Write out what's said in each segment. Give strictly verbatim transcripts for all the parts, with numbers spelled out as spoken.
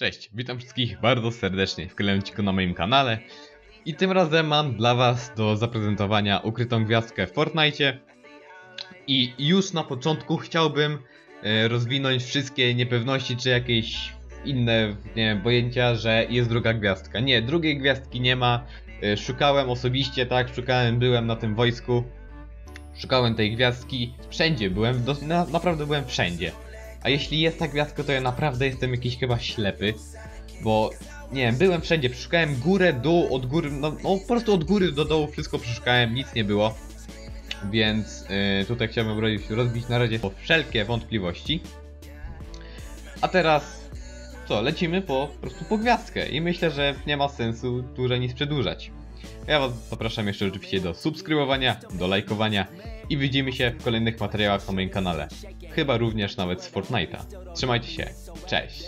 Cześć, witam wszystkich bardzo serdecznie w kolejnym odcinku na moim kanale. I tym razem mam dla was do zaprezentowania ukrytą gwiazdkę w Fortnite. I już na początku chciałbym e, rozwinąć wszystkie niepewności czy jakieś inne, nie wiem, pojęcia, że jest druga gwiazdka. Nie, drugiej gwiazdki nie ma. E, szukałem osobiście, tak, szukałem, byłem na tym wojsku. Szukałem tej gwiazdki, wszędzie byłem, do, na, naprawdę byłem wszędzie. A jeśli jest ta gwiazdka, to ja naprawdę jestem jakiś chyba ślepy. Bo, nie wiem, byłem wszędzie, przeszukałem górę, dół, od góry, no, no po prostu od góry do dołu wszystko przeszukałem, nic nie było. Więc yy, tutaj chciałbym rozbić na razie wszelkie wątpliwości. A teraz, co, lecimy po, po prostu po gwiazdkę i myślę, że nie ma sensu dłużej nic przedłużać. Ja was zapraszam jeszcze oczywiście do subskrybowania, do lajkowania i widzimy się w kolejnych materiałach na moim kanale. Chyba również nawet z Fortnite'a. Trzymajcie się, cześć!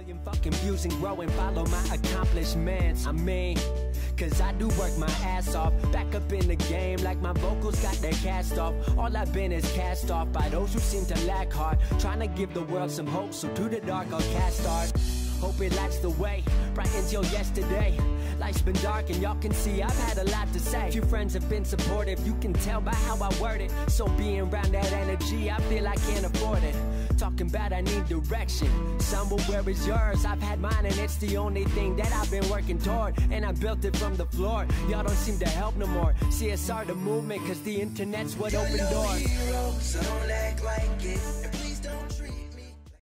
Cause I do work my ass off, back up in the game like my vocals got their cast off. All I've been is cast off by those who seem to lack heart, trying to give the world some hope, so to the dark I'll cast art. Hope it lights the way, bright until yesterday. Life's been dark and y'all can see I've had a lot to say. Few friends have been supportive, you can tell by how I word it. So being around that energy, I feel I can't afford it. Talking about I need direction, somewhere where is yours? I've had mine and it's the only thing that I've been working toward. And I built it from the floor, y'all don't seem to help no more. C S R the movement, cause the internet's what opened doors. So don't act like it.